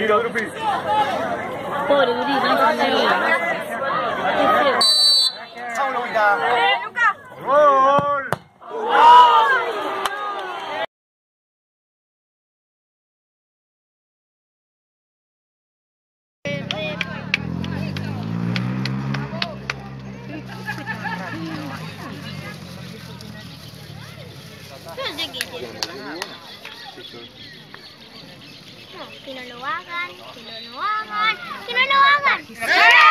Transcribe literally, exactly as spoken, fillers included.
Tiro, Drupi. Pobre Durito, no se puede ir. Qué feo. Vamos, Luca. ¡Eh, Luca! ¡Gol! No sé qué hicieron. No, que no lo hagan, que no lo hagan, que no lo hagan.